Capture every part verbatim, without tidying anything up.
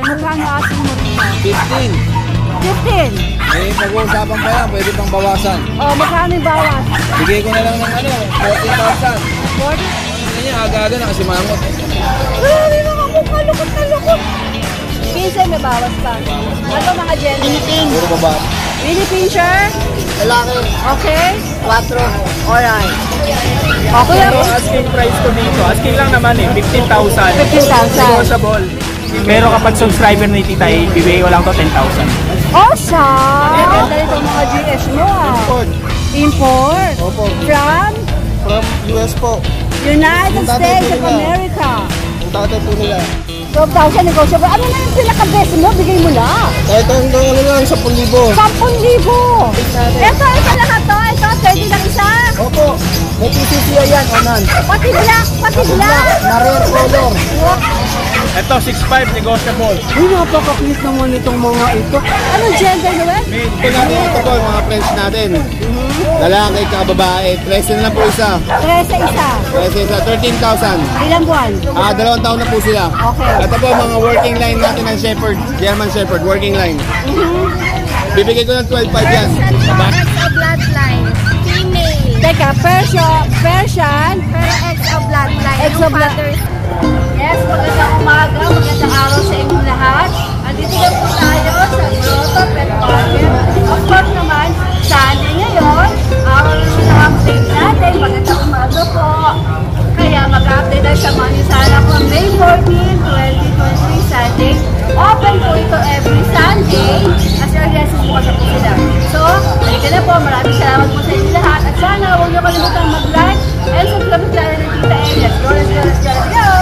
magkano asking mo rin? fifteen. fifteen? May pag-uusapan pa yan, pwede pang bawasan. Oh, magkano yung bawas? Bigay ko na lang ng ano, fourteen thousand. forty? Ano niya, aga-aga na kasi mangot. Grabe mga mukha, lukot na lukot. fifteen may bawas pa. Ano mga gender? Philippine. Puro babae. Philippine shirt? Lalaki. Okay. Quattro. Alright. Okay. Pero asking price ko dito, asking lang naman eh, fifteen thousand. fifteen thousand. Negotiable. Pero kapag subscriber ni Tita, ibibigay ko lang to ten thousand. Oh, siya! Ganda nito mga G S mo ah. Import. Import? Opo. From? From U S po. United Yung tatay States po of nila. America. Ang tatay po nila. twelve thousand negotiable. Ano na yung pinaka-best mo? Bigay mo lang. Kahit hanggang ano lang, sa ten thousand. ten libo. Ito, isa lahat to. Ito, thirty lang isa. Opo. May P C C I yan, onan. Pati black, pati black. Na rare color. Ito, six five negotiable. Uy, napaka-cute naman itong mga ito. Anong gender naman? Ito natin ito po, mga friends natin. Lalaki ka babae. Presyo na lang po isa. Tresa isa. Presyo isa, thirteen thousand. Ilang buwan? Ah, dalawang taon na po sila. Okay. Ito po, mga working line natin ng Shepherd. German Shepherd, working line. Bibigay ko ng twelve five yan. Diba? X o bloodline. Female. Teka, Persian, Persian. Pero X o bloodline. X o Yung blood- father's. Yes, magandang umaga, magandang araw sa inyo lahat. Andito lang po tayo sa Grotto Pet Market. Of course naman, Sunday ngayon, araw na naman ang update natin. Magandang umaga po. Kaya mag-update tayo sa mga sana ko May fourteenth, twenty twenty-three Sunday. Open po ito every Sunday. As early as po kasi po sila. So, halika na po. Maraming salamat po sa inyo lahat. At sana huwag niyo kalimutan mag-like and subscribe sa channel ng Tita A. Let's go, let's go, let's go, let's go!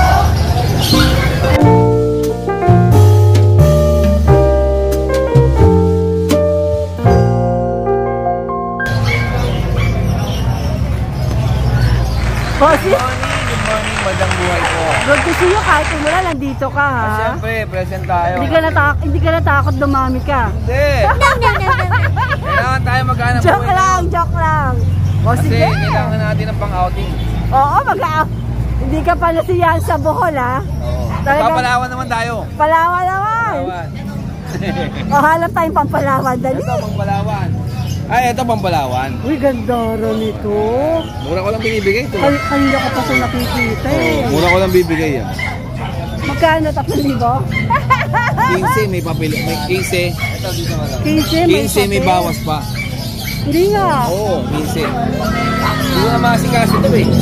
Bossy, Good morning, madang buhay ko. good to see you. Kahit umula, nandito ka ha. Ah, Siyempre, present tayo. Hindi ka natakot, hindi ka natakot dumami ka. Hindi. Kailangan tayo maghanap Joke buhay lang, na. joke lang. O Kasi sige. kailangan natin ng pang-outing. Oo, mag Hindi ka pa nasiyahan sa Bohol ha. Oo. Talagang- Papalawan naman tayo. Palawan naman. Palawan. O hanap tayong pampalawan. Dali. Ito, Pampalawan. Ay, ito Pampalawan. Uy, ganda rin ito. Mura ko lang binibigay ito. Kan kanina ko pa ito nakikita eh. Mura ko lang bibigay yan. Magkano? Tatlong libo? quince may papel, may quince. Ito dito na lang. quince, may quince may papel. bawas pa. Hindi nga. Oo, quince. Hindi ko na makasikaso ito eh.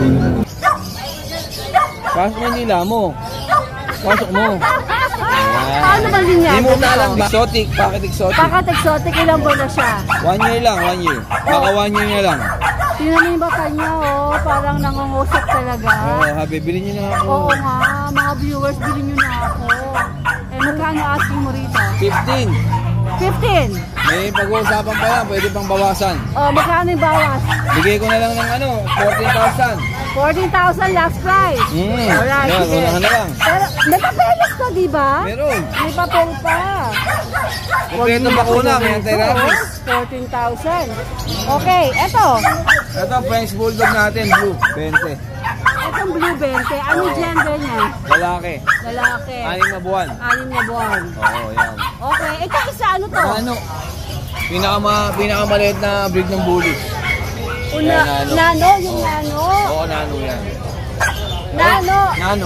Pasok mo yung nila mo. Pasok mo. Paano ba din yan? Hindi mo na lang. Exotic, packet exotic. Pakat exotic, ilang buwan na siya? One year lang, one year. Baka one year na lang. Tingnan mo yung mata niya, oh. Parang nangungusap talaga. Oo, ha, bibili niyo na ako. Oo nga, mga viewers, bilhin nyo na ako. Eh, magkano asking mo rito? fifteen. fifteen? May pag-uusapan pa yan, pwede pang bawasan. Oh, magkano yung bawas? Bigay ko na lang ng ano, fourteen thousand. fourteen thousand last price. Hmm, Alright, yan, sige. unahan na lang. Pero, may papeles ka, di ba? Meron. May papel pa. Kompleto bakuna, may anti-rabies. fourteen thousand. Okay, eto. Ito, French Bulldog natin, blue, twenty. Etong blue twenty. Ano gender niya? Lalaki, Lalaki. anim na buwan. Anim na buwan. Oo, yan. Okay, ito isa ano to? Ano? Pinakama, pinakamaliit na breed ng bully. Una, Yan, nano. nano, yung nano. Oo, nano yan. Nano. Nano.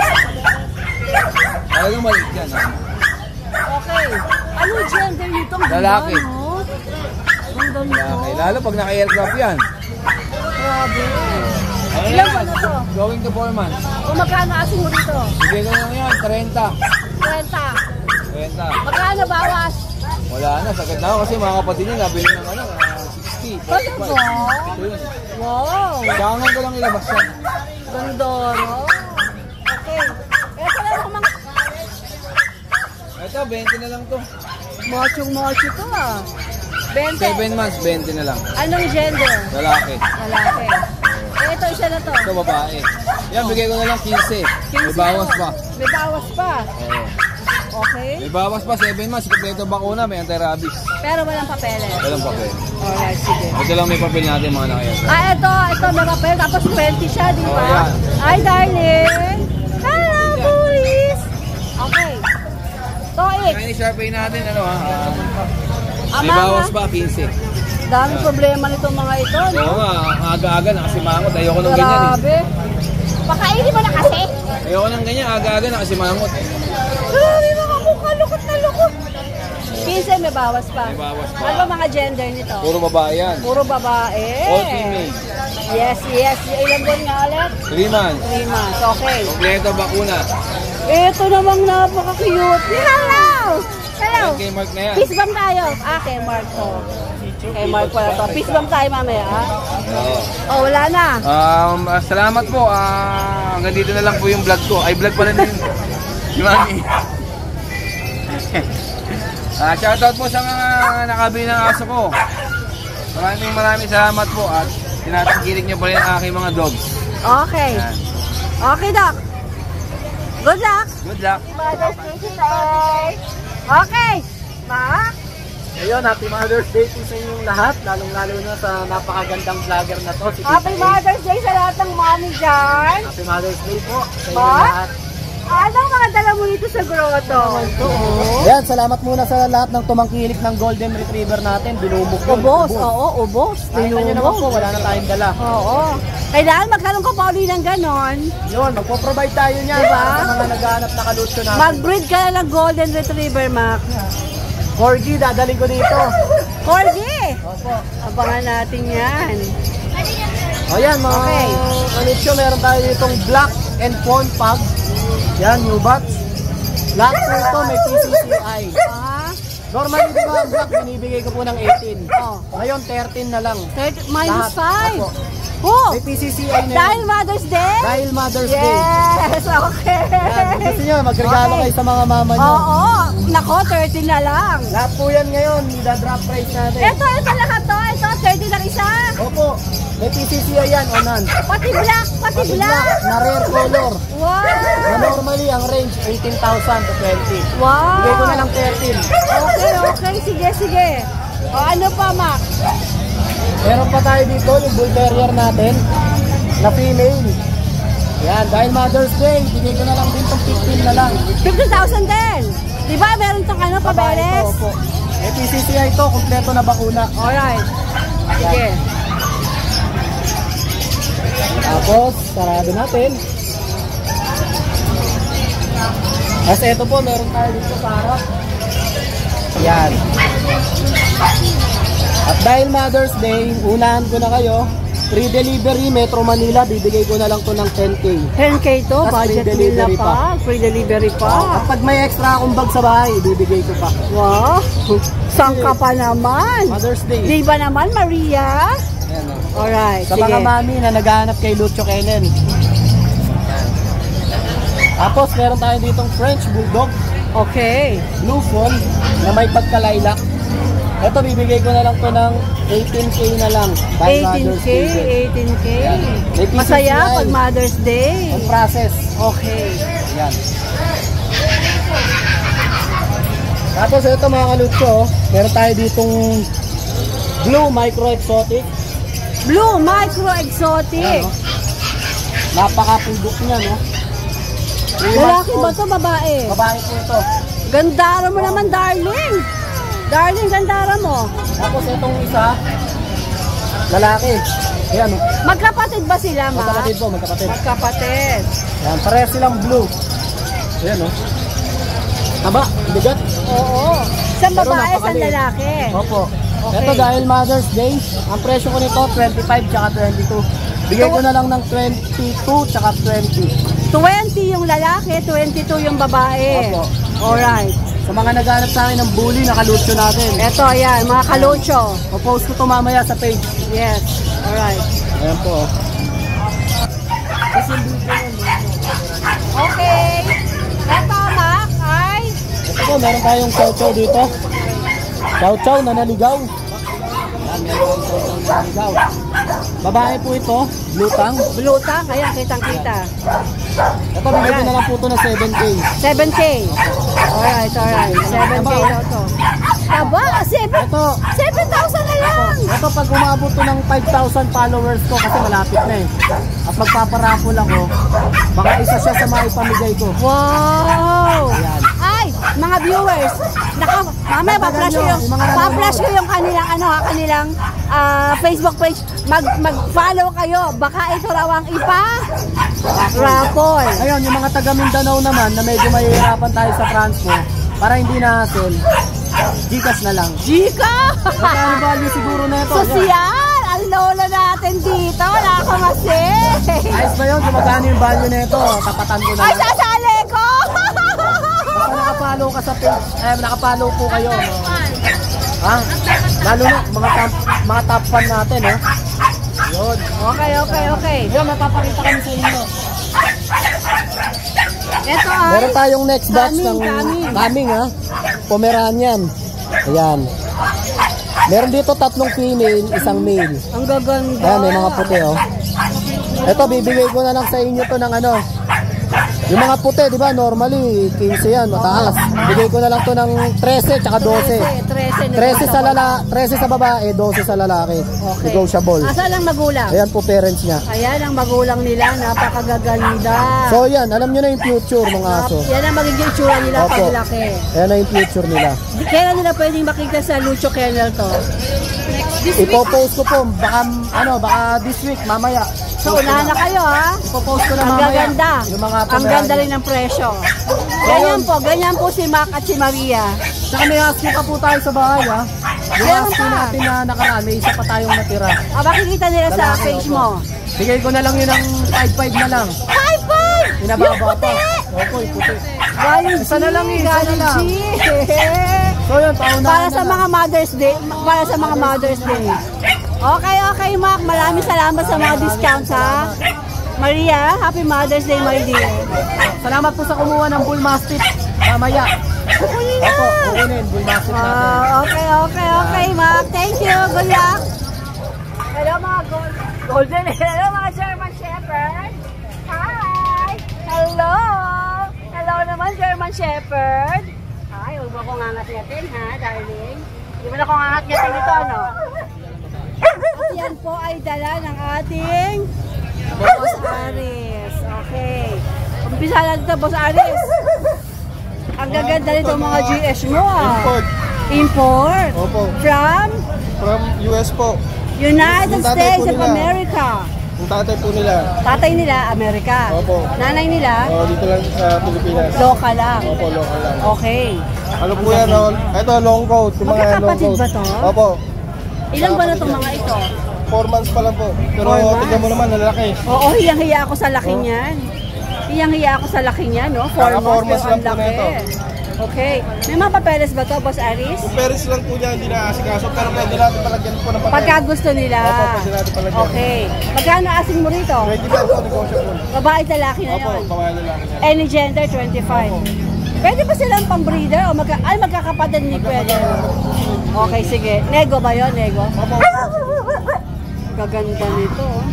Talagang maliit yan, nano. Okay. Ano gender nito? Ang ganda, Lalaki. no? Ang ganda nito. Lalaki. Lalo pag naka-aircraft yan. Grabe. Ano Ilan yan? ba na to? Going to four months. Kung magkano asin mo dito? Bigay ko lang yan, thirty. Renta. thirty. Magkano bawas? Wala na, sakit na ako kasi mga kapatid niya nabili ng ano, uh, sixty. Talaga? Ito yun. Wow. Kangan ko lang ilabas yan. Gandoro. Okay. Ito na lang mga Ito, twenty na lang to. mochong-mocho to ah. twenty. seven months, twenty na lang. Anong gender? Lalaki. Lalaki. Eh, ito isa na to. Ito, babae. Yan, bigay ko na lang fifteen. May bawas pa. May bawas pa. Oo. Okay. May bawas pa, seven months. Kompleto bakuna, may anti-rabies. Pero walang papeles. Walang papel. Alright, sige. Ito lang may papel natin mga nakaya. Ah, ito. Ito, may papel. Tapos twenty siya, di ba? Oh, yan. Hi, darling. Hello, boys. Okay. Sharpie. Chinese Sharpie natin, ano ha? Uh, may Ama bawas nga. pa, fifteen. Dami problema nitong mga ito, no? Oo nga, ang aga-aga nakasimangot. Ayoko ng ganyan eh. Grabe. Pakainin mo na kasi. Ayoko ng ganyan, aga-aga nakasimangot. Grabe mga mukha, lukot na lukot. fifteen may bawas pa. May bawas pa. Ano ba mga gender nito? Puro babae yan. Puro babae. All female. Yes, yes. Ilang buwan nga ulit? three months. three months. Okay. Kompleto bakuna. Ito namang napaka-cute. Hello! Hello! Yan kay Mark na yan. Peace bomb tayo. Ah, kay Mark to. Kay Mark pala to. Peace bomb tayo mamaya, ah. Oo. Oh, wala na. Um, ah, salamat po. Ah, hanggang dito na lang po yung vlog ko. Ay, vlog pala din. Yung mami. Ah, shoutout po sa mga nakabili ng aso ko. Maraming maraming salamat po at tinatangkilik niyo pa rin ang aking mga dogs. Okay. Yan. Okay, Doc. Good luck. Good luck. Mother's Day today. Okay. Ma? Ayun, happy Mother's Day po sa inyong lahat, lalong-lalo na sa napakagandang vlogger na to, si Happy Mother's Day sa lahat ng mommy dyan. Happy Mother's Day po sa inyong Ma? lahat. Anong mga dala mo dito sa grotto? Yan, salamat muna sa lahat ng tumangkilik ng Golden Retriever natin, binubok yun. Ubos, oo, ubos. Nakita nyo naman po, wala na tayong dala. Oo. Kailangan magkaroon ka pa uli ng ganon. Yun, magpo-provide tayo niyan Diba? para sa mga naghahanap na kalutso natin. Mag-breed ka na ng Golden Retriever, Mac. Corgi, dadaling ko dito. Corgi! Opo. Abangan natin yan. O yan, mga Okay. kalutso, meron tayo ditong Black and Fawn Pug. Yan, new batch. Lahat po ito may P C C I. Ah, Normally, di ba, ang black, binibigay ko po ng eighteen. Oh. Ngayon, thirteen na lang. thirty, minus Lahat. five. Opo. Oh, May P C C I na dahil yun. Mother's Day? Dahil Mother's Day. Yes, okay. Yan, kung gusto nyo, magregalo Okay. kayo sa mga mama nyo. Oo, nako, thirty na lang. Lahat po yan ngayon, the-drop price natin. Ito, ito lahat to. Ito, thirty lang isa. Opo, may P C C I yan, onan. Pati black, pati Pati black. black, na rare color. Na Wow. normally, ang range, eighteen thousand to twenty. Wow. Bigay ko na lang thirteen. Okay, okay. Sige, sige. O, ano pa, Mac? Meron pa tayo dito, yung bull terrier natin, na female. Yan, dahil Mother's Day, bigay ko na lang din itong fifteen na lang. fifty thousand din. Di ba, meron itong ano, Babae ito, paberes? opo. May P C C I ito, kompleto na bakuna. Alright. Sige. Tapos, sarado natin. Kasi ito po, meron tayo dito sa harap. Yan. At dahil Mother's Day, unahan ko na kayo. Free delivery, Metro Manila, bibigay ko na lang to ng ten K. ten K to, Tapos budget free meal na delivery pa. pa. Free delivery pa. At pag may extra akong bag sa bahay, bibigay ko pa. Wow. Saan ka pa naman? Mother's Day. Di ba naman, Maria? Ayan, oh. Alright, Sa sige. mga mami na naghahanap kay Lucho Kellen. Tapos meron tayo ditong French Bulldog, Okay. Blue Phone, na may pagka-lilac. Ito, bibigay ko na lang to ng eighteen K na lang. Dahil eighteen Mother's K, Day din. eighteen K. May P C C I. Masaya pag Mother's Day. On process. Okay. Yan. Tapos ito mga kalutso, oh, meron tayo ditong Blue Micro Exotic. Blue Micro Exotic. Ayan, oh. Napaka-pudok niya, no? Three Lalaki months ba old. to babae? Babae po ito. Gandara mo naman, darling. Darling, gandara mo. Tapos itong isa, lalaki. Ayan, oh. Magkapatid ba sila, ma? Magkapatid po, magkapatid. Magkapatid. Ayan, parehas silang blue. Ayan, oh. Taba, bigat. Oo. Isang Pero babae, isang napakaliit. lalaki. Opo. Okay. Ito dahil Mother's Day, ang presyo ko nito twenty-five tsaka twenty-two. Bigay ko na lang ng twenty-two tsaka twenty. twenty yung lalaki, twenty-two yung babae. Opo. Alright. Sa mga naghanap sa akin ng bully, nakalutso natin. Eto, yan, mga kalocho. O-post ko to mamaya sa page. Yes. Alright. Ayan po. Okay. Eto, Mac, ay Ito po, meron tayong chow-chow dito. Chow-chow na naligaw. Yan, meron tayong chow-chow na naligaw. Babae po ito, lutang. blutang. Ayan, kitang-kita. Ito, bigay ko na lang po ito na seven K. seven K. Alright, alright. seven K daw to. Aba, seven Ito, seven thousand na lang. ito pag umabot to ng five thousand followers ko kasi malapit na eh. At magpaparapol ako, baka isa siya sa mga ipamigay ko. Wow. Ayan. Ay, mga viewers. Naka, mamaya pa-flash ko yung, pa-flash ko yung kanilang, ano ha, kanilang ah, Facebook page. Mag, mag-follow kayo. Baka ito raw ang ipa raffle. Ayun, yung mga taga Mindanao naman na medyo mahihirapan tayo sa transpo, para hindi na hassle, Gcash na lang. Gika! Magkano value siguro na ito? Sosyal! Ang lolo natin dito. Wala ka masi. Ayos ba yun? Kung magkano yung value na ito, tapatan ko na Ay, lang. sasali ko! Baka nakapalo ka sa page, eh, nakapalo po kayo. No? Ha? Lalo na, mga top, mga top fan natin, eh. Yun. Okay, okay, okay. Ayun, mapapakita kami sa inyo. Ito ay... Meron tayong next batch Coming, ng coming. coming, ha? Pomeranian. Ayan. Meron dito tatlong female, isang male. Ang gaganda. Ayan, may mga puti, oh. Ito, bibigay ko na lang sa inyo to ng ano. Yung mga puti, di ba, normally, quince yan, mataas. Bigay ko na lang to ng thirteen, tsaka twelve. thirteen sa lala, thirteen sa babae, twelve sa lalaki. Okay. Negotiable. Asa lang magulang? Ayan po parents niya. Ayan ang magulang nila, napakagaganda. So yan, alam nyo na yung future ng aso. Yan ang magiging itsura nila Opo. paglaki. Ayan na yung future nila. Di- Kailan nila pwedeng makita sa Lucho Kennel to? Ipopost ko po, baka, ano, baka this week, mamaya. So, unahan na kayo ha. Ipopost ko na Ang mamaya. gaganda. Yung mga Ang ganda Pomeranian. rin ng presyo. Ganyan po, ganyan po si Mac at si Maria. Tsaka may husky pa po tayo sa bahay, ha? Yung Meron husky pa. natin na nakaraan, may isa pa tayong natira. Ah, makikita nila sa Lalaki, page opo. mo. Bigay ko na lang yun ng five five na lang. Five five! Pinababa pa. Opo, yung puti. Galing G, Isa na lang, isa na galing lang. G. So yun, paunahan Para na sa lang. mga Mother's Day, para sa mga Mother's Day. Okay, okay, Mac. Maraming salamat sa mga discounts, ha? Maria, happy Mother's Day, my dear. Salamat po sa kumuha ng bull mastiff. Mamaya. Kukunin na. Opo, kukunin. Bull mastiff natin. Ah, okay, okay, okay, Mac. Thank you. Good luck. Hello, mga gold golden. Hello, mga German Shepherd. Hi. Hello. Hello naman, German Shepherd. Hi, huwag mo akong ngangat-ngatin, ha, darling. Hindi mo na akong ngangat-ngatin ito, ano? At yan po ay dala ng ating Boss Aris. Okay. Umpisa lang dito, Boss Aris. Ang gaganda nito mga G S mo, ah. Import. Import? Opo. From From U S po. United Yung tatay States po of nila. America. Yung tatay po nila. Tatay nila, Amerika. Opo. Nanay nila, Oh, dito lang sa Pilipinas. local lang. Opo, local lang. Okay. Ano po yan? Oh? Ito, long coat. Yung mga long Magkakapatid coat. ba to? Opo. Ilan ba na itong mga ito? four months pa lang po. Pero Four months? tignan mo naman, lalaki. Oo, hiyang-hiya ako sa laki niyan. Hiyang-hiya ako sa laki niyan, no? Four Kaka four months, months pero ang lang po na laki. Okay. May mga papeles ba to, Boss Aris? Yung Paris lang po niya, hindi na asikaso. Pero pwede natin palagyan po ng papel. Pagka gusto nila. Opo, pwede natin palagyan. Okay. Magkano asing mo rito? twenty-five po, negotiable. Babae at lalaki na Opo, yun. babae lalaki niya. Any gender, twenty-five. Pwede ba silang pang-breeder o magka ay magkakapatid ni pwede? Okay, sige. Nego ba yun? Nego? Opo. Gaganda nito. oh.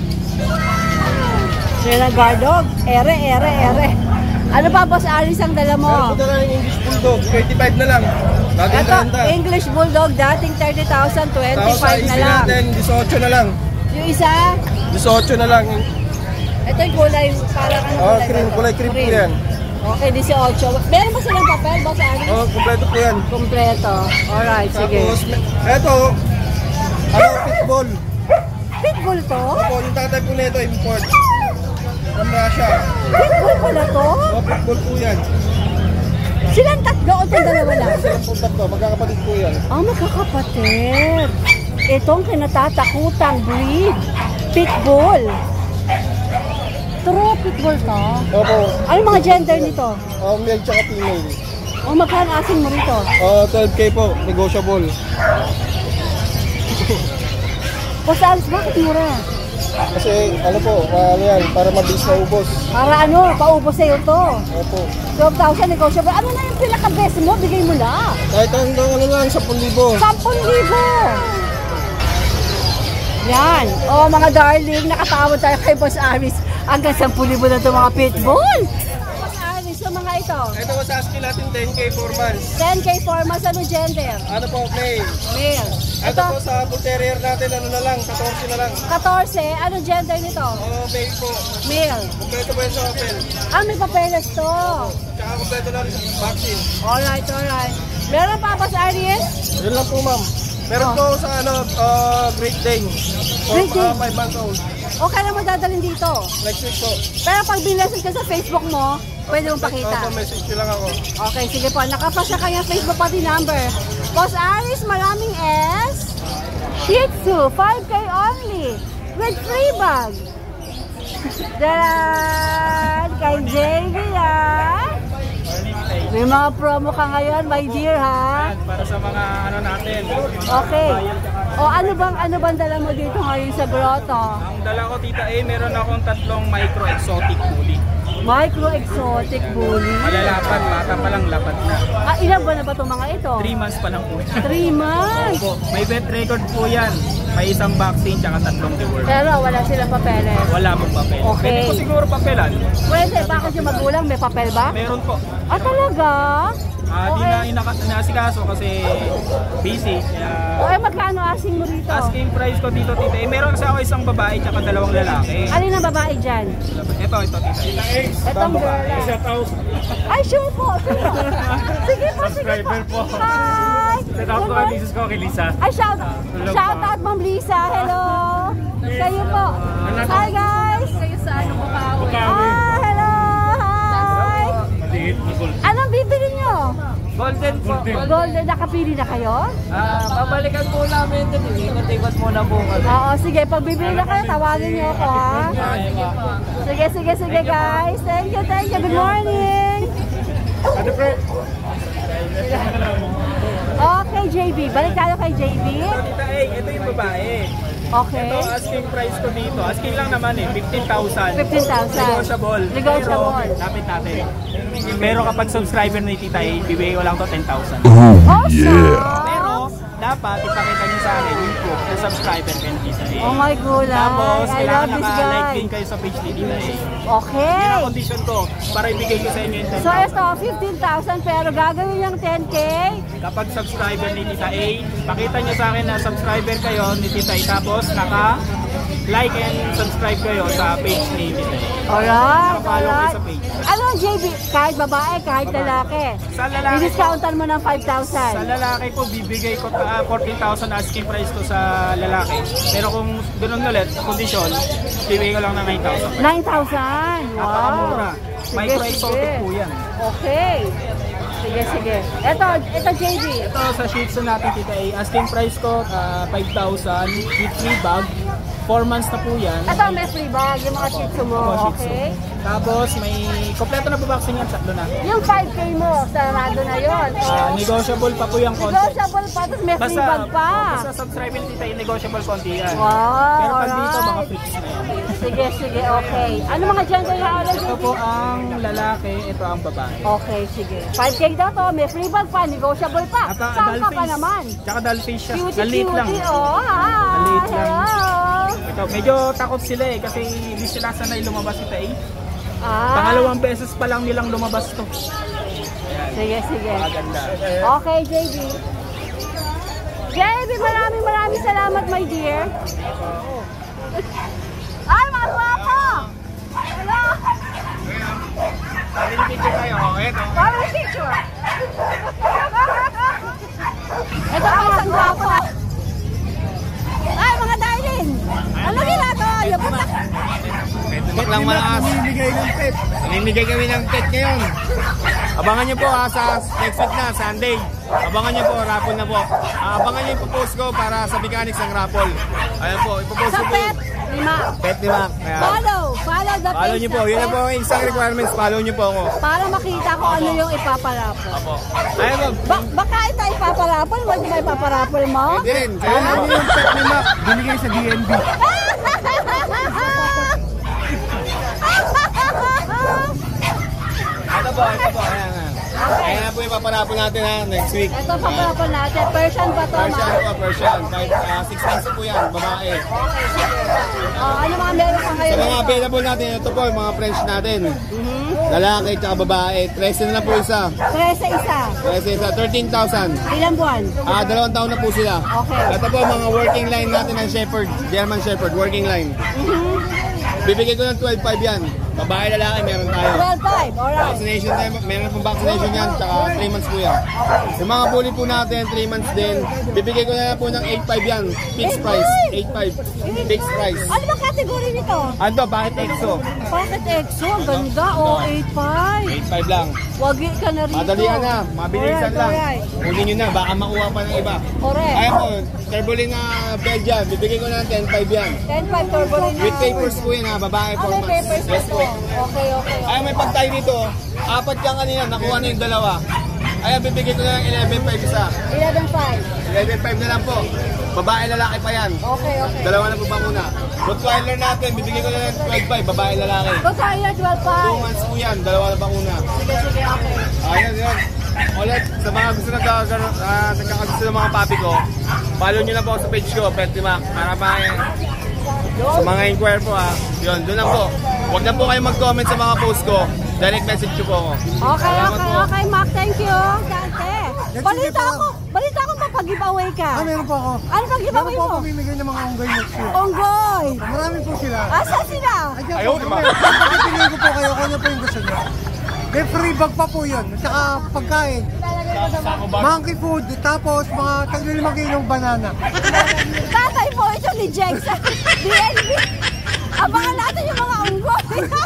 Sila guard dog. Ere, ere, ere. Ano pa, Boss Aris, ang dala Meron mo? po na lang yung English Bulldog, twenty-five na lang. Dating Ito, trenta. English Bulldog, dating thirty thousand, Tapos sa twenty-five na isi lang. natin, eighteen na lang. Yung isa, eighteen na lang. ito yung kulay, parang ano Oh, kulay cream, ba to? kulay cream po yan. Okay, eighteen. Meron ba silang papel, Boss Aris? Oh, kompleto po yan. Kompleto. Alright, sige. Tapos, eto, ano, pitbull. Pitbull to? Opo, yung tatay po nito, import. From Russia. Pitbull pala to? Oh, pitbull po yan. Silang tatlo o itong dalawa lang? Silang po tatlo, magkakapatid po yan. Ah, magkakapatid. Itong kinatatakutang breed. Pitbull. True pitbull to? Opo, Ano mga gender nito? oh, male tsaka female. O magkano asin mo rito? Oh, twelve K po, negotiable. O Sals, bakit mura? Kasi, ano po, ano yan, para mabilis na ubos. Para ano, paubos sa'yo to. Opo. twelve thousand negotiable. Ano na yung pinaka-best mo? Bigay mo na. Kahit hanggang ano lang, ten libo. ten libo. Yan. O mga darling, nakatawad tayo kay Boss Aris. Hanggang ten libo na ito mga pitbull. Boss Aris, yung mga ito. Ito ko sa asking natin, ten K four months. ten K four months, ano gender? Ano po, male. Male. Ito Ito, po sa bull terrier natin, ano na lang, fourteen na lang. fourteen. Ano gender nito? Oh, male po. Male. Kompleto po yan sa open. Ah, may papeles to. Tsaka kompleto na rin sa vaccine. Alright, alright. Meron pa ba sa Aries? Yun lang po, ma'am. Meron po sa ano, uh, Great Dane. Great Dane? five months old. O kailan mo dadalhin dito? Next week po. Pero pag binessage ka sa Facebook mo, pwede mong pakita. Opo, message nyo lang ako. Okay, sige po. Nakapasya kanyang Facebook pati number. Boss Aris, maraming S. Shih Tzu, five K only. With free bag. Daran! Kay J V ah. May mga promo ka ngayon, my dear ha. Para sa mga ano natin. Okay. O ano bang ano bang dala mo dito ngayon sa grotto? Ang dala ko tita A, meron akong tatlong micro exotic bully. Micro exotic bully. Malalapan, bata pa lang lapat na. Ah, ilang buwan na ba itong mga ito? three months pa lang po. Three months. Opo, may vet record po yan. May isang vaccine tsaka tatlong deworm. Pero wala silang papeles. Wala mong papel. Okay. Pwede po siguro papelan. Pwede, bakit yung magulang may papel ba? Meron po. Ah, talaga? Ah, di na inaka- inaasikaso kasi busy. Kaya O eh, magkano asing mo rito? asking price ko dito tita A. Meron kasi ako isang babae tsaka dalawang lalaki. Alin ang babae dyan? Ito, ito tita A. Itong girl. Ay, sure po. Sure po. Sige po, sige po. Hi. Shout out ko kay misis ko, kay Lisa. Ay, shout, shout out Ma'am Lisa. Hello. Kayo po. Hi guys. Kayo sa ano mo ka? Ah, hello. Hi. Anong bibili nyo? Golden po. Golden, nakapili na kayo? Ah, babalikan po namin ito. Ikot-ikot muna po. Oo, sige. Pag bibili na kayo, tawagin nyo ako ha. Sige, sige, sige guys. Thank you, thank you. Good morning. Okay, J B. Balik tayo kay J B. Tita A, ito yung babae. Okay. Ito, asking price ko dito. Asking lang naman eh, fifteen thousand. fifteen thousand. Negotiable. Negotiable. Pero, lapit natin. Pero kapag subscriber ni Tita A, bibigay ko lang to ten thousand. Awesome. Pero, dapat ipakita niyo sa akin yung proof na subscriber kayo ni Tita A. Oh my gulay. Tapos, I kailangan love this naka-like guy. din kayo sa page ni Tita A. Okay. Yun ang condition ko para ibigay ko sa inyo yung ten So thousand. ito, fifteen thousand pero gagawin niyang ten K. Kapag subscriber ni Tita A, pakita niyo sa akin na subscriber kayo ni Tita A. Tapos, naka-like and subscribe kayo sa page ni Tita A. Alright, Follow kayo alright. sa page. Ano J B? Kahit babae, kahit lalaki. Sa lalaki po, I-discountan mo ng five sa thousand. lalaki po, bibigay ko uh, fourteen thousand asking price ko sa lalaki. Pero kung ganun ulit, kondisyon, bibigay ko lang ng nine thousand. nine thousand. Napakamura. Wow. Micro exotic po yan. Okay. Sige, sige. Ito, ito J B. Ito sa Shih Tzu natin, Tita A, asking price ko uh, five thousand with free bag. four months na po yan. Ito, may free bag, yung mga Shih Tzu mo. Opo, Shih Tzu. Okay. Tapos may kompleto na po vaccine yan, tatlo na. Yung five K mo, sarado na yun. Ah, negotiable pa po yung konti. Negotiable pa, tapos may free bag pa. Basta subscriber Tita A, negotiable konti yan. Wow, Pero pag dito, mga alright. fix na yan. Sige, sige, okay. Ano mga gender na ulit? Ito po ang lalaki, ito ang babae. Okay, sige. five K daw to, may free bag pa, negotiable pa. At ang Saan ka pa dollface. naman? Tsaka dollface siya. Cutie, Maliit lang. cutie, oh, hi. Maliit lang. Hello. Ito, medyo takot sila eh kasi hindi sila sanay lumabas ito eh. Ah, Pangalawang beses pa lang nilang lumabas to. sige, sige. Maganda. Okay, J B. J B, maraming maraming salamat, my dear. Ay, mga guwapo! Hello! Family picture tayo, okay? Family picture! Ito ang isang guwapo. Ay, mga darling! Ano ginagawa? Yung puta. Pet lang malakas. Namimigay ng pet. Namimigay kami ng pet ngayon. Abangan nyo po ha, sa next week na, Sunday. Abangan nyo po, raffle na po. Ah, abangan nyo yung ipopost ko para sa mechanics ng raffle. Ayan po, ipopost Sa ko po pet, yung lima. pet ni Mac. Ayan. Follow, follow the Follow page nyo po, na yun na pet. po yung isang requirements. Follow nyo po ako. Para makita ko ano yung ipaparapol. Apo. Ayan po. Ba baka ito ipaparapol, wag mo ipaparapol mo? Hindi rin. Kaya ano yung pet ni Mac? Binigay sa D N B. Ito po, ito po. Ayan na. Ayan na po yung paparapol natin ha, next week. Ito paparapol natin. Persian ba to, Persian ma? po, Persian. Five, uh, six months po yan, babae. Oh, ano mga meron ka ngayon? Sa mga dito? available natin, ito po yung mga French natin. Lalaki at babae. thirteen na po isa. Tresa isa. thirteen isa, thirteen thousand. Ilang buwan? Ah, dalawang taon na po sila. Okay. Ito po mga working line natin ng Shepherd, German Shepherd, working line. Bibigay ko ng twelve five yan. Babae, lalaki, meron tayo. twelve five, alright. Vaccination tayo, meron pong vaccination yan, tsaka three months po yan. Yung mga bully po natin, three months din. Bibigay ko na lang po ng eight five yan. Fixed price, eight five. Fixed price. Ano ba category nito? Ano, bakit EXO? Bakit EXO? Ang ganda, oh, eight five. eight five lang. Wagi ka na rito. Madalian na, mabilisan Alright, lang. alright. Kunin nyo na, baka makuha pa ng iba. Correct. Ayan po, Turboline na Belgian, bibigay ko na ng ten five yan. ten five turbo rin na. With papers po yun ha, babae Ah, four may months. papers Yes po. po. Okay, okay. Ay, may pagtay dito. Apat kang kanina, nakuha na yung dalawa. Ayan, bibigay ko na ng eleven five isa. eleven five. eleven five na lang po. Babae, lalaki pa yan. Okay, okay. Dalawa na po ba muna? Rottweiler natin, bibigay ko na ng twelve five, babae, lalaki. Ito tayo, twelve two five. months po yan, dalawa na ba muna? Sige, sige, okay. Ayan, yun. Ulit, sa mga gusto na uh, nagkakagusto ng mga papi ko, follow nyo na po ako sa page ko, Petimac, para pa sa mga inquire po ha. Yun, doon lang po. Huwag na po kayo mag-comment sa mga post ko. Direct message nyo po ako. Okay, Salamat okay, po. okay, Mac, thank you. Dante. Balita ako, balita ako mapag-giveaway ka. Ah, meron po ako. Ano pag-giveaway Meron po mo? ako bibigay ng mga unggoy next year. Onggoy. Marami po sila. Asa sila? Ayan Ayaw, po, di ba? pipiliin ko po kayo kung ano po yung gusto nyo. May free bag pa po yun. At saka pagkain. Monkey food. Tapos mga taglilimang kilong banana. Tatay mo ito ni Jex. D N B. Abangan natin yung mga onggoy.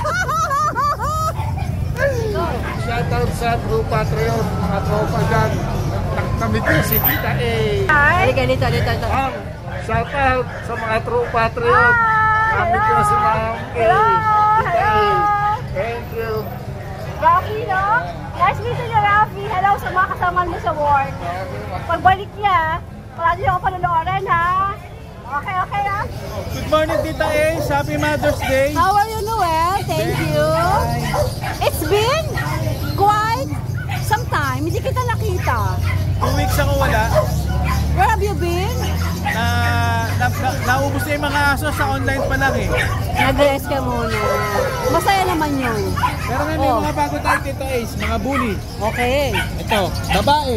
Shoutout sa True Patriot, mga tropa dyan. Kami po si Tita A. Halika dito, dito, dito. Ma'am, shoutout sa mga True Patriot. Kami po si Ma'am A. Hello, Tita A. hello. Thank you. Rafi, no? Nice meeting you, Rafi. Hello sa mga kasama mo sa work. Pagbalik niya, palagi ako panonoorin, ha? Okay, okay, ha? Good morning, Tita Ace. Happy Mother's Day. How are you, Noel? Thank you. It's been quite some time. Hindi kita nakita. Two weeks ako wala. Where have you been? Na, na, na, naubos na yung mga aso sa online pa lang eh. Nag-rest ka muna. Masaya naman yun. Pero ngayon may Oh. mga bago tayo, Tita Ace. Mga bully. Okay. Ito, babae.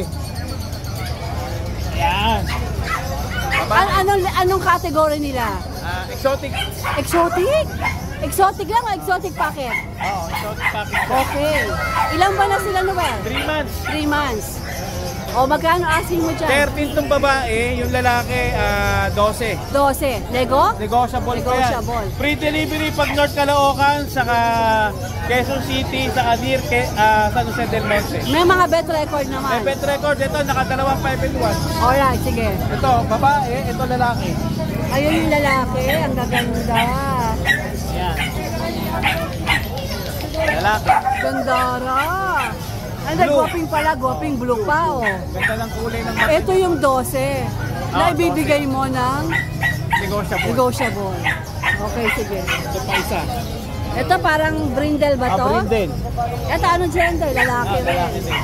Ayan. An anong, anong category nila? Ah, exotic. Exotic? Exotic lang o exotic packet? Oo, exotic package. Okay. Ilang ba na sila, Noel? Three months. Three months. O magkano asking mo dyan? thirteen tong babae, yung lalaki, ah, twelve. Dose. Lego? Negotiable pa yan. Negotiable. Free delivery pag North Caloocan, saka Quezon City, saka Deer, Ke, ah, San Jose del Monte. May mga bet record May naman. pet record, ito, nakadalawang five and one. Alright, sige. Ito, babae, ito lalaki. Ayun yung lalaki. Ang gaganda. Ayan. Lalaki. Gandara. Ang nag-guwaping pala, guwaping blue pa, oh. Ganda ng kulay ng mat. Ito yung dose na Ah, ibibigay mo ng Negotiable. negotiable. Okay, sige. Ito pa isa. Ito parang brindle ba to? Ah, brindle. Ito anong gender? Lalaki Ah, rin. lalaki din.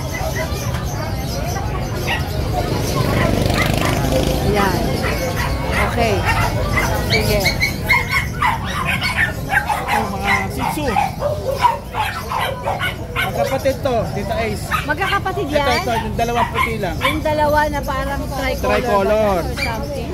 Yan. Okay. Sige. Ito, mga Shih Tzu. Magkapatid to, Tita Ace. Magkakapatid Ito, yan? ito, yung dalawang puti lang. Yung dalawa na parang tricolor. Tricolor. ba or something.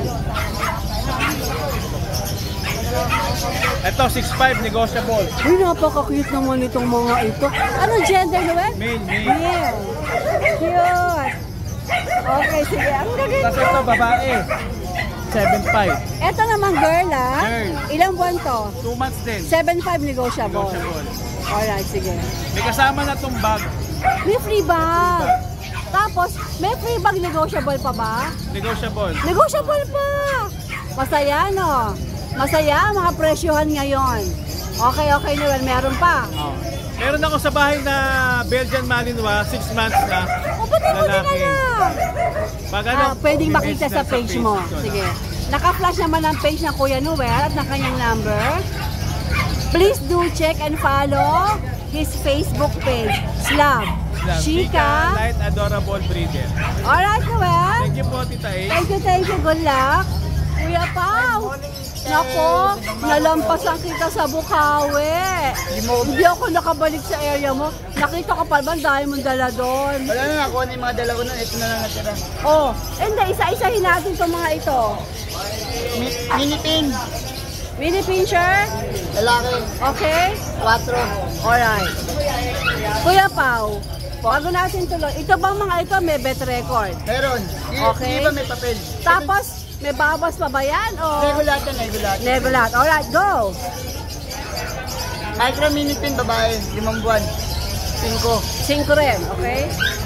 Ito, six five, negotiable. Uy, napaka-cute naman itong mga ito. Anong gender, Noel? Male, male. Male. Cute. Okay, sige. Ang gaganda. Tapos ito, babae. seven five. Ito naman girl, ah. Girl. Ilang buwan to? two months din. seven five negotiable. Negotiable. Alright, sige. May kasama na itong bag. May free bag. Tapos, may free bag negotiable pa ba? Negotiable. Negotiable pa! Masaya, no? Masaya, mga presyohan ngayon. Okay, okay, Noel, meron pa. Oh. Meron ako sa bahay na Belgian Malinois, six months na. O, ba't mo din na lang? Pag ano, Ah, pwedeng image makita na sa page mo. ko na. Sige. Naka-flash naman ang page ng Kuya Noel at ng kanyang number. Please do check and follow his Facebook page, Slab Slab. Chika. Light Adorable Breeder. Alright, Noel. Thank you po, Tita A. Thank you, thank you. Good luck. Kuya Pao. Nako, nalampasan kita sa Bukawi. Hindi ako nakabalik sa area mo. Nakita ko pa ba, dahil mong dala doon. Wala na, nakuha na yung mga dala ko na. Ito na lang natira. Oh, hindi, isa-isahin natin itong mga ito. Minitin. Mini pincher? Lalaki, Okay. quattro. Alright. Kuya Pao, bago natin tuloy, ito bang mga ito may bet record? Meron. Okay. Di ba may papel? Tapos, may bawas pa ba yan? O? Regulat yan, regulat. Negulat. Alright, go. Micro mini pin, babae, limang buwan. Cinco. Cinco rin, okay?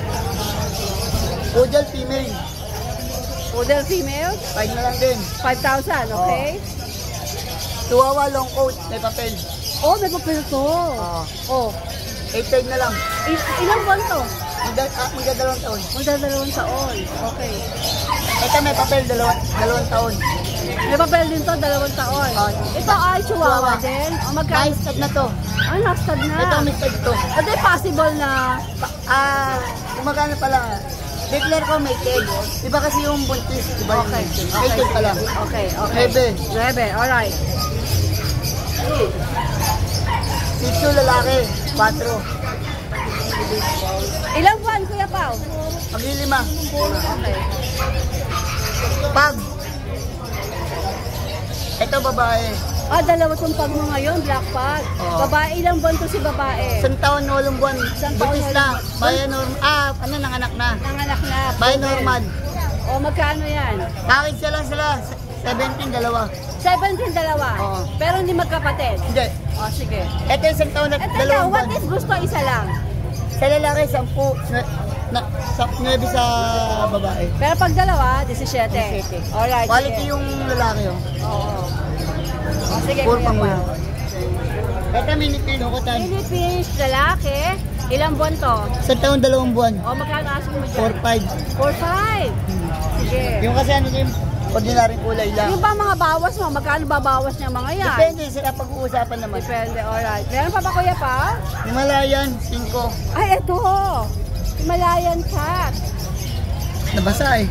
Poodle female, Poodle female, five na lang din. five thousand, okay? Chihuahua long coat, may papel. Oh, may papel to. Oo. Oh, eight five na lang. il- ilang buwan to? Magda, ah, magdadalawang taon. Magdadalawang taon. Okay. Ito may papel, dalawa, dalawang taon. May papel din to, dalawang taon. Oh. Ito ay chihuahua Chihuahua. din. O magkano? Nice na to. Ah, nastad na. Ito may tag to. Ito ay possible na Ah, kumagana pala. Declare ko may tag. Iba kasi yung buntis, iba yung Okay. may tag pala. Okay, okay. Nebe. Nuebe, alright. Sitio lalaki, quattro. Ilang buwan, Kuya Pao? Maglilima. Okay. Pag. Ito babae. Ah, dalawa tong pag mo ngayon, black pag. Oo. Babae, ilang buwan to si babae? Isang taon, walong buwan. Isang taon, Buntis na. Bayan normal. Ah, ano, nanganak na. Nanganak na. Bayan normal. O, magkano yan? Package sila sila. seventeen, dalawa. seventeen, dalawa. Oo. Pero hindi magkapatid. Hindi. O, sige. Ito isang taon at Eh, teka, dalawang what buwan. if gusto isa lang? Sa lalaki, sampu. Na, na, sa, nuebe sa babae. Pero pag dalawa, seventeen. seventeen. Alright, Quality sige. yung lalaki, oh. Oo. O, sige, Puro Kuya pang Pao. Ito mini pinukutan. Philippines, lalaki. Ilang buwan to? Sa taon, dalawang buwan. O, magkano aso mo dyan? four five. four five. Sige. Yung kasi ano yung ordinaryong kulay lang. Yung ba mga bawas mo? Magkano babawas niya mga yan? Depende sila pag-uusapan naman. Depende, alright. Meron pa ba, Kuya Pa? Himalayan, cinco. Ay, ito. Himalayan cat. Nabasa eh.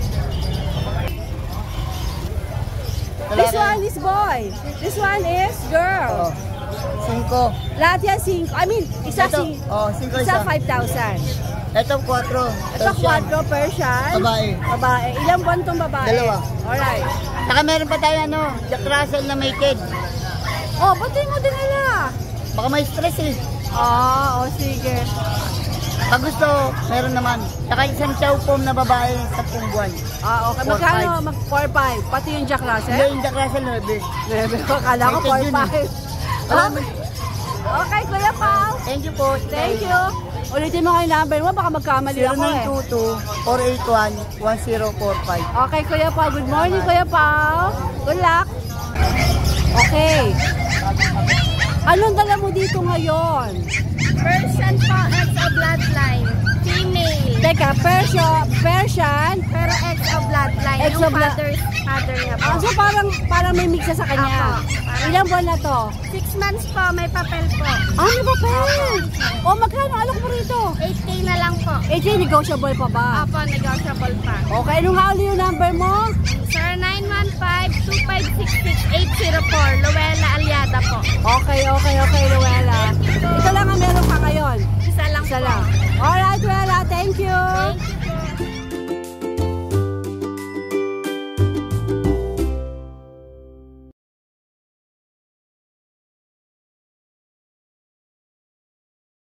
This one is boy. This one is girl. Oh, cinco. Lahat yan cinco. I mean, isa Ito, si oh, cinco isa isa. five thousand. Ito, quattro. Ito quadro Persian. Babae. Babae. Ilang buwan tong babae? Dalawa. Alright. Saka meron pa tayo ano, Jack Russell na may kid. Oh, ba't mo din nila? Baka may stress eh. Ah, oh, sige. Pag gusto, meron naman. Saka isang chow pom na babae sa buwan. Ah, okay. Four, Magkano? five. Mag four five. Pati yung Jack Hindi, Russell? yung Jack Russell, nuebe. Nuebe. Akala ko Rated four yun eh. five. Wala, Okay. Okay, Kuya Pao. thank you po. Thank you. Ulitin mo kayo number mo, baka magkamali zero ako nine eh. two two, four eight one, one zero four five. Okay, Kuya Pao. Good morning, Kuya Pao. Good luck. Okay. Anong dala mo dito ngayon? Persian po, X o bloodline. Female. Teka, Persian, Persian. Pero X o bloodline. X o yung bla- father, father niya po. Ah, so parang, parang may mix sa kanya. Apo. Ilang buwan na to? Six months po, may papel po. Ah, may papel. O, magkano? Alok mo rito? eight K na lang po. Eh, di, negotiable pa ba? Opo, negotiable pa. Okay, anong nga uli yung number mo? Sir, nine one five, two five six six, eight zero four. Luella Aliada po. Okay, okay, okay, Luella. Ito lang ang meron ka ngayon. Isa lang Isa po. lang. Alright, Luella. Thank you. Thank you.